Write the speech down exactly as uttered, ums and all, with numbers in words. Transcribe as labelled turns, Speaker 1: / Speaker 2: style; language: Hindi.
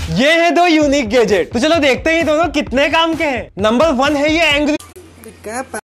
Speaker 1: ये है दो यूनिक गैजेट, तो चलो देखते हैं ये दोनों कितने काम के हैं। नंबर वन है ये एंग्री